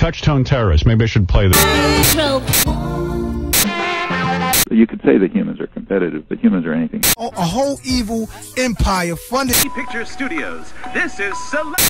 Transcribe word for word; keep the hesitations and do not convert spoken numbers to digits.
Touch-tone terrorist. Maybe I should play this. You could say that humans are competitive, but humans are anything. A whole evil empire funded. Picture Studios. This is Select.